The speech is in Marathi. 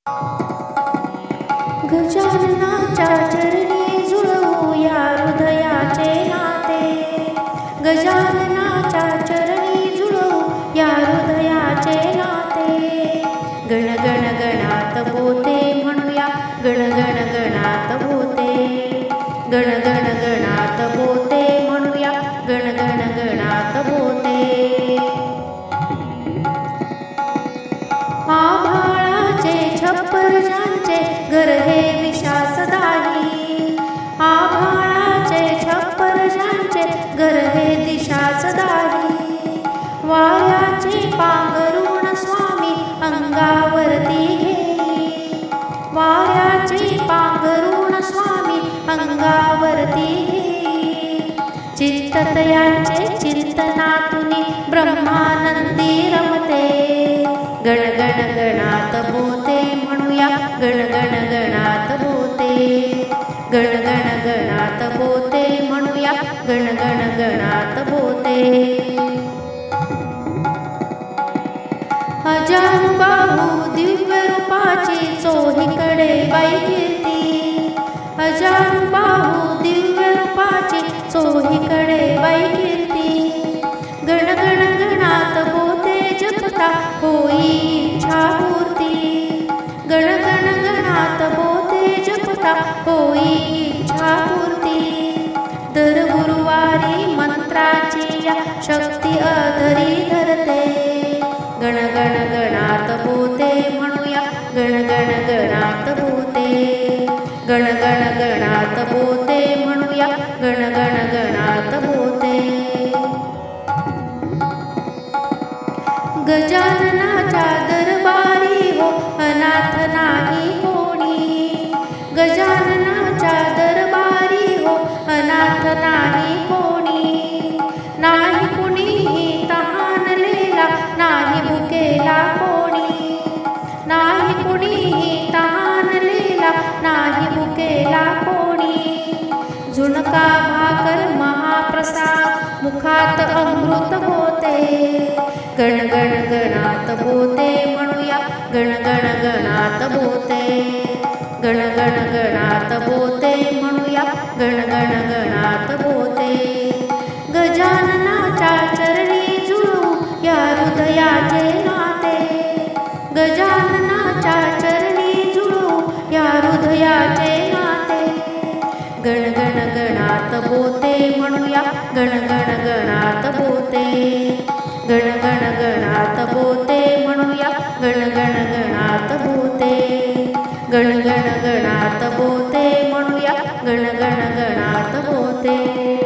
गजाननाच्या चरणी जुळवूया हृदयाचे नाते. गजाननाच्या चरणी जुळवूया हृदयाचे नाते. गण गण गणात बोते म्हणूया गण गण गणात बोते. गण गण गणात बोते म्हणूया गण गण गणात बोते. आभाळाचे छप्पर ज्यांचे घर हे विश्वासदायी. आभाळाचे छप्पर ज्यांचे घर हे दिशासदायी. वाऱ्याचे पांघरुण स्वामी अंगावरती घेई. वाऱ्याचे पांघरुण स्वामी अंगावरती घेई. चित्ततयांचे चिंतनातुनी ब्रह्मानंदी रमते. गण गण गणात बोते म्हणूया गण गण गणात बोते. गण गण गणात बोते म्हणूया गण गण गणात बोते. अजानुबाहू दिव्य रूपाची चोहीकडे बाई कीर्ती. अजानुबाहू दिव्य रूपाची चोहीकडे बाई कीर्ती. गण गण गणात बोते जपता होई इच्छापूर्ती. गण गण गणात बोते जपता होई इच्छापूर्ती. दर गुरुवारी मंत्राची या शक्ती अधरी धरते. गण गण गणात बोते म्हणूया गण गण गणात बोते. गण गण गणात बोते म्हणूया गण गण गणात बोते. गजाननाच्या दरबारी हो अनाथ नाही कोणी. गजाननाच्या दरबारी हो अनाथ नाही कोणी. नाही कुणीही तहानलेला नाही भुकेला कोणी. नाही कुणीही तहानलेला नाही भुकेला कोणी. झुणका भाकर महाप्रसाद मुखात अमृत होते. गण गण गणात बोते म्हणूया गण गण गणात बोते. गण गण गणात बोते म्हणूया गण गण गणात बोते. गजाननाच्या चरणी जुळू या हृदयाचे नाते. गजाननाच्या चरणी जुळू या हृदयाचे नाते. गण गण गणात बोते म्हणूया गण गण गणात बोते. गण गण गणात बोते म्हणूया गण गण गणात बोते. गण गण गणात बोते म्हणूया गण गण गणात बोते.